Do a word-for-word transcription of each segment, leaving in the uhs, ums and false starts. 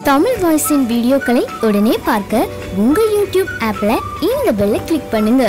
தமிழ் வாய்ஸின் வீடியோக்களை உடனே பார்க்க உங்கள் யூடியூப் ஆப்ல இந்த பெல்லை கிளிக் பண்ணுங்க.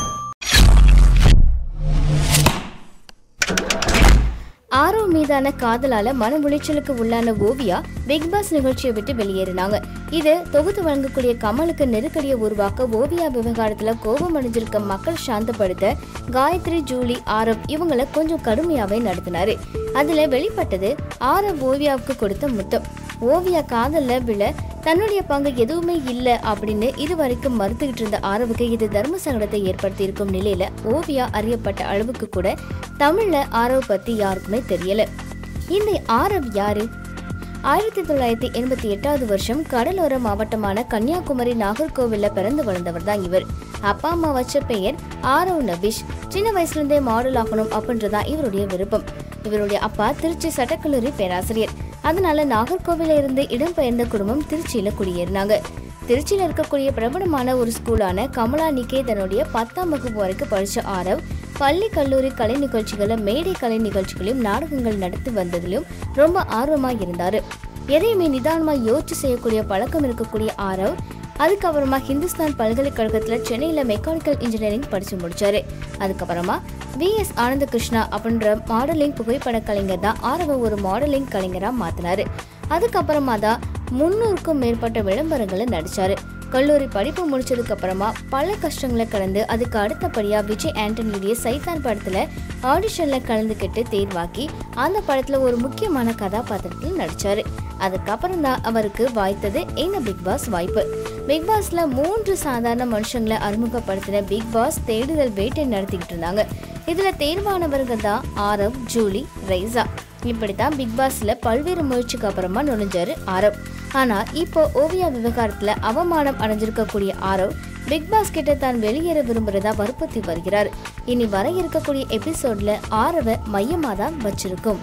ஆரவ் மீதான காதலால மன உளைச்சலுக்கு உள்ளான ஓவியா பிக் பாஸ் நிகழ்ச்சியை விட்டு வெளியேறினாங்க. இது தொகுத்து வழங்கக்கூடிய கமலுக்கு நெருக்கடியை உருவாக்க ஓவியா விவகாரத்துல கோபம் அடைஞ்சிருக்க மக்கள் சாந்தப்படுத்த காயத்ரி, ஜூலி, ஆரவ் இவங்களை கொஞ்சம் கடுமையாவே நடத்தினாரு. அதுல வெளிப்பட்டது ஆரவ் ஓவியாவுக்கு கொடுத்த முத்தம். ஓவியா காதல்ல விழ தன்னுடைய பங்கு எதுவுமே இல்லை அப்படின்னு இதுவரைக்கும் மறுத்துக்கிட்டு இருந்த ஆரவுக்கு இது தர்ம சங்கடத்தை ஏற்படுத்தி இருக்கும் நிலையில ஓவியா அறியப்பட்ட அளவுக்கு கூட தமிழ்ல ஆரவ் பத்தி யாருக்குமே தெரியல. இந்த ஆரவ் யாரு? ஆயிரத்தி தொள்ளாயிரத்தி எண்பத்தி எட்டாவது வருஷம் கடலோர மாவட்டமான கன்னியாகுமரி நாகர்கோவில்ல பிறந்து வளர்ந்தவர் தான் இவர். அப்பா அம்மா வச்ச பெயர் ஆரவ் நபீஷ். சின்ன வயசுல இருந்தே மாடல் ஆகணும் அப்படின்றதான் இவருடைய விருப்பம். இவருடைய அப்பா திருச்சி சட்டக்கல்லூரி பேராசிரியர். அதனால நாகர்கோவில இருந்து இடம்பெயர்ந்த குடும்பம் திருச்சியில குடியேறினாங்க. திருச்சியில இருக்கக்கூடிய பிரபலமான ஒரு ஸ்கூலான கமலா நிகேதனுடைய பத்தாம் வகுப்பு வரைக்கும் படிச்ச ஆரவ் பள்ளி கல்லூரி கலை நிகழ்ச்சிகளை மேடை கலை நிகழ்ச்சிகளையும் நாடகங்கள் நடத்தி வந்ததிலும் ரொம்ப ஆர்வமா இருந்தாரு. எதையுமே நிதானமா யோசிச்சு செய்யக்கூடிய பழக்கம் இருக்கக்கூடிய ஆரவ் அதுக்கப்புறமா ஹிந்துஸ்தான் பல்கலைக்கழகத்துல சென்னையில மெக்கானிக்கல் இன்ஜினியரிங் படிச்சு முடிச்சாரு. அதுக்கப்புறமா வி எஸ் ஆனந்த கிருஷ்ணா அப்படின்ற மாடலிங் புகைப்பட கலைஞர் தான் ஆரவ ஒரு மாடலிங் கலைஞரா மாத்தினாரு. அதுக்கப்புறமா தான் முன்னூறுக்கும் மேற்பட்ட விளம்பரங்களை நடிச்சாரு. கல்லூரி படிப்பு முடிச்சதுக்கு அப்புறமா பல கஷ்டங்களை கடந்து அதுக்கு அடுத்தபடியா விஜய் ஆண்டனியுடைய சைத்தான் படத்துல ஆடிஷன்ல கலந்துக்கிட்டு தேர்வாக்கி அந்த படத்துல ஒரு முக்கியமான கதாபாத்திரத்தில் நடிச்சாரு. அதுக்கப்புறம் தான் அவருக்கு வாய்த்தது இந்த பிக் பாஸ் வாய்ப்பு. பிக் பாஸ்ல மூன்று சாதாரண மனுஷங்களை அறிமுகப்படுத்தின பிக் பாஸ் தேடுதல் வேட்டை நடத்திக்கிட்டு இருந்தாங்க. இதுல தேர்வானவர்கள் தான் ஆரவ், ஜூலி, ரைசா. இப்படித்தான் பிக் பாஸ்ல பல்வேறு முயற்சிக்கு அப்புறமா நுழைஞ்சாரு ஆரவ். ஆனா இப்போ ஓவியா விவகாரத்துல அவமானம் அடைஞ்சிருக்கக்கூடிய ஆரவ் பிக் பாஸ் கிட்ட தான் வெளியேற விரும்புறதா வற்புறுத்தி வருகிறார். இனி வர இருக்கக்கூடிய எபிசோட்ல ஆரவ மையமா தான் வச்சிருக்கும்.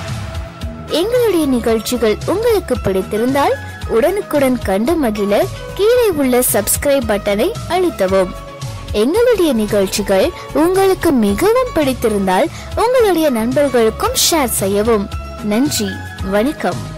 எங்களுடைய நிகழ்ச்சிகள் உங்களுக்கு பிடித்திருந்தால் உடனுக்குடன் கண்டு மகிழ கீழே உள்ள சப்ஸ்கிரைப் பட்டனை அழுத்தவும். எங்களுடைய நிகழ்ச்சிகள் உங்களுக்கு மிகவும் பிடித்திருந்தால் உங்களுடைய நண்பர்களுக்கும் ஷேர் செய்யவும். நன்றி, வணக்கம்.